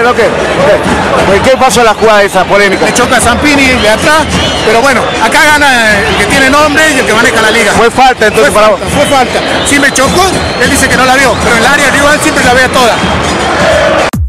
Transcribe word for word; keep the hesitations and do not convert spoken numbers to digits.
Okay, okay. ¿Qué pasó en la jugada esa polémica? Le choca a Zampini de atrás, pero bueno, acá gana el que tiene nombre y el que maneja la liga. Fue falta entonces fue para falta, fue falta. Si me chocó, él dice que no la vio, pero en el área rival siempre la ve toda.